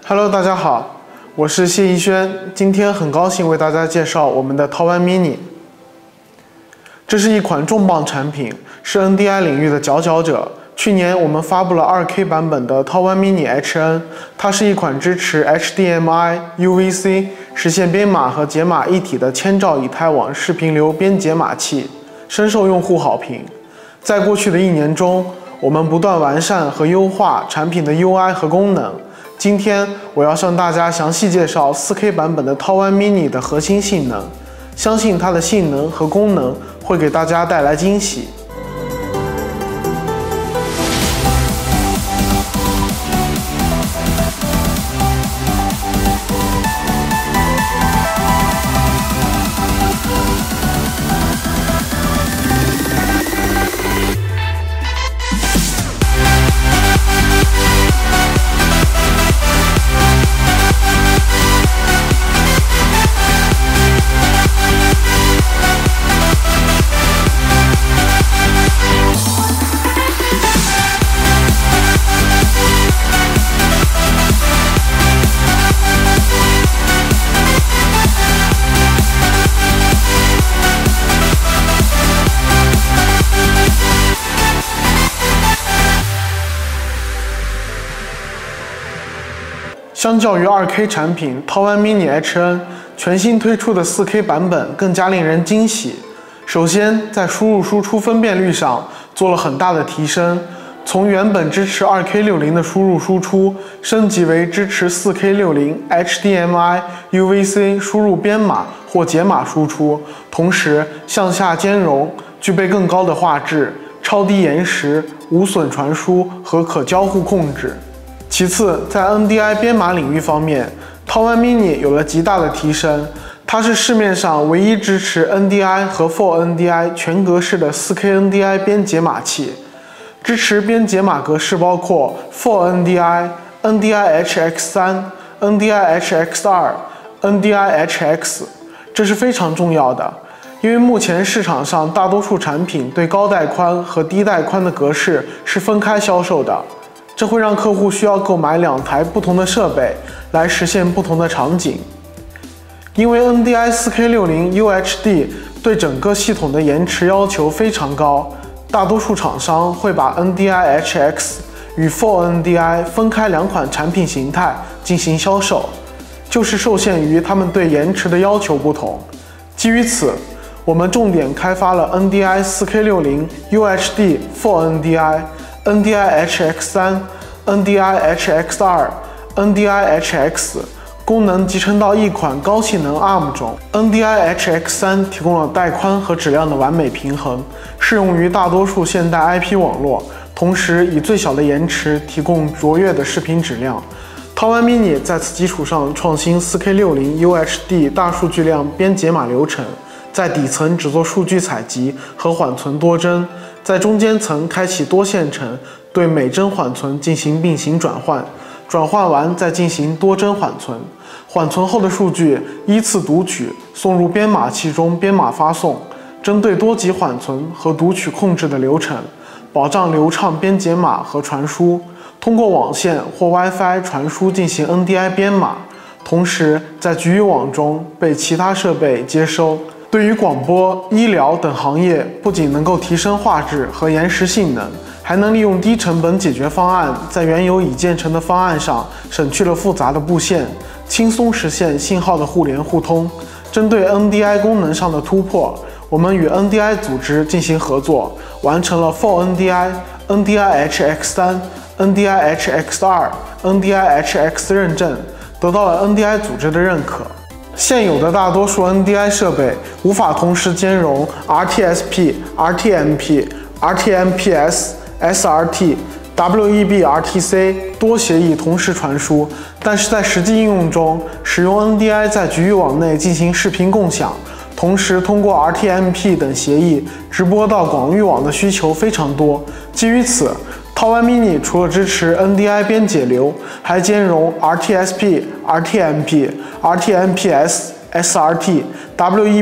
Hello， 大家好，我是谢逸轩，今天很高兴为大家介绍我们的 Tall One Mini。这是一款重磅产品，是 NDI 领域的佼佼者。去年我们发布了 2K 版本的 Tall One Mini HN， 它是一款支持 HDMI、UVC， 实现编码和解码一体的千兆以太网视频流编解码器，深受用户好评。在过去的1年中，我们不断完善和优化产品的 UI 和功能。今天我要向大家详细介绍 4K 版本的 Tall One Mini 的核心性能，相信它的性能和功能会给大家带来惊喜。相较于 2K 产品 Tall One Mini HN， 全新推出的 4K 版本更加令人惊喜。首先，在输入输出分辨率上做了很大的提升，从原本支持 2K60 的输入输出升级为支持 4K60 HDMI、UVC 输入编码或解码输出，同时向下兼容，具备更高的画质、超低延时、无损传输和可交互控制。其次，在 NDI 编码领域方面 ，Tall One Mini 有了极大的提升。它是市面上唯一支持 NDI 和 Full NDI 全格式的 4K NDI 编解码器。支持编解码格式包括 Full NDI、NDI HX3、NDI HX2、NDI HX， 这是非常重要的，因为目前市场上大多数产品对高带宽和低带宽的格式是分开销售的。这会让客户需要购买2台不同的设备来实现不同的场景。因为 NDI 4K60 UHD 对整个系统的延迟要求非常高，大多数厂商会把 NDI HX 与 Full NDI 分开2款产品形态进行销售，就是受限于他们对延迟的要求不同。基于此，我们重点开发了 NDI 4K60 UHD Full NDI、NDI HX3、NDI HX2、NDI HX 功能集成到一款高性能 ARM 中。NDI HX3 提供了带宽和质量的完美平衡，适用于大多数现代 IP 网络，同时以最小的延迟提供卓越的视频质量。Tall One Mini 在此基础上创新 4K60 UHD 大数据量编解码流程，在底层只做数据采集和缓存多帧，在中间层开启多线程，对每帧缓存进行并行转换，转换完再进行多帧缓存，缓存后的数据依次读取，送入编码器中编码发送，针对多级缓存和读取控制的流程，保障流畅编解码和传输，通过网线或 WiFi 传输进行 NDI 编码，同时在局域网中被其他设备接收。对于广播、医疗等行业，不仅能够提升画质和延时性能，还能利用低成本解决方案，在原有已建成的方案上省去了复杂的布线，轻松实现信号的互联互通。针对 NDI 功能上的突破，我们与 NDI 组织进行合作，完成了 Full NDI、NDI HX3、NDI HX2、NDI HX 认证，得到了 NDI 组织的认可。现有的大多数 NDI 设备无法同时兼容 RTSP、RTMP、RTMPS、SRT、WEB-RTC 多协议同时传输，但是在实际应用中，使用 NDI 在局域网内进行视频共享，同时通过 RTMP 等协议直播到广域网的需求非常多。基于此，Tall One Mini 除了支持 NDI 编解流，还兼容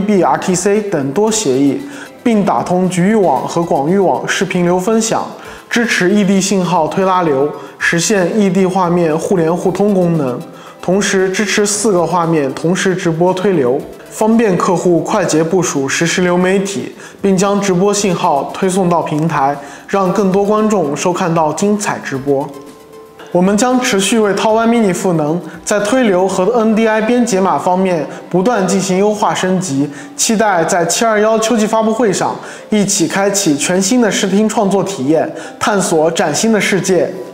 RTSP、RTMP、RTMPS、SRT、WEB-RTC 等多协议，并打通局域网和广域网视频流分享， 支持异地信号推拉流，实现异地画面互联互通功能，同时支持4个画面同时直播推流，方便客户快捷部署实时流媒体，并将直播信号推送到平台，让更多观众收看到精彩直播。我们将持续为Taobao Mini 赋能，在推流和 NDI 编解码方面不断进行优化升级，期待在721秋季发布会上一起开启全新的视听创作体验，探索崭新的世界。